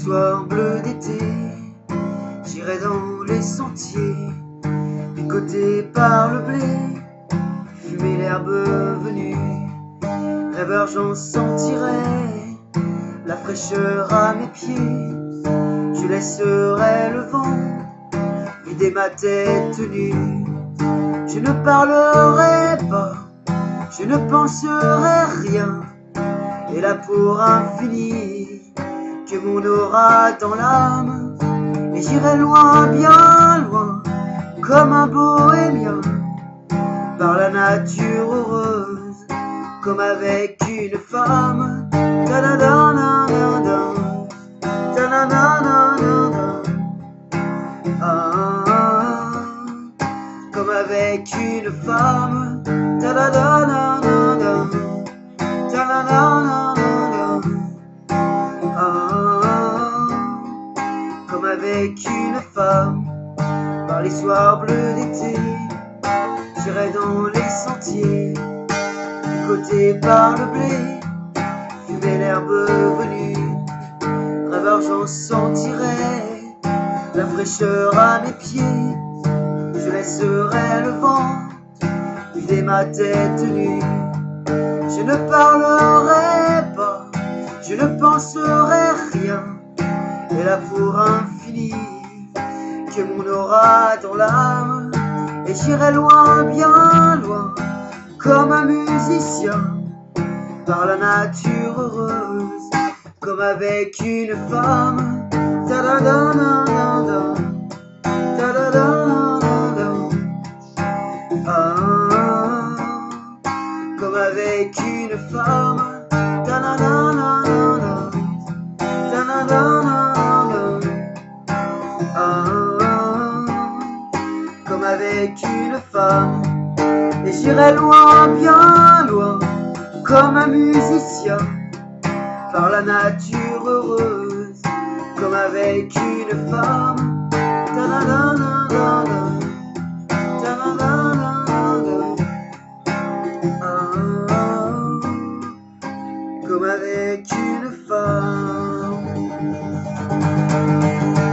soirs bleus d'été, j'irai dans les sentiers, picoté par le blé, fumer l'herbe venue. Rêveur, j'en sentirai la fraîcheur à mes pieds. Je laisserai le vent vider ma tête nue. Je ne parlerai pas, je ne penserai rien, et là pour infini que mon aura dans l'âme. Et j'irai loin, bien loin, comme un bohémien, par la nature heureuse, comme avec une femme. Ta-da-da-da-da-da, ta-da-da-da-da-da. Comme avec une femme. Ta-da-da-da-da-da, ta-da-da-da-da-da. Comme avec une femme, par les soirs bleus d'été, j'irai dans les sentiers, picoté par le blé, fumer l'herbe venue. Rêveur, j'en sentirai la fraîcheur à mes pieds. Je laisserai le vent vider ma tête nue. Je ne parlerai pas, je ne penserai rien, et là pour infini que mon aura dans l'âme. Et j'irai loin, bien loin, comme un musicien, par la nature heureuse, comme avec une femme. Ta-da-da-da-da-da, ta-da-da-da-da-da. Comme avec une femme. Ta-da-da-da-da-da, ta-da-da-da-da. Comme avec une femme. Et j'irai loin, bien loin, comme un musicien, par la nature heureuse, comme avec une femme. Ta-da-da-da-da-da, ta-da-da-da-da-da. Comme avec une femme.